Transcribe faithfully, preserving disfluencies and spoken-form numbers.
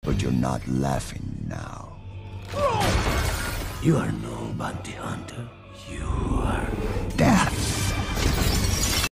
But you're not laughing now. You are no bounty hunter. You are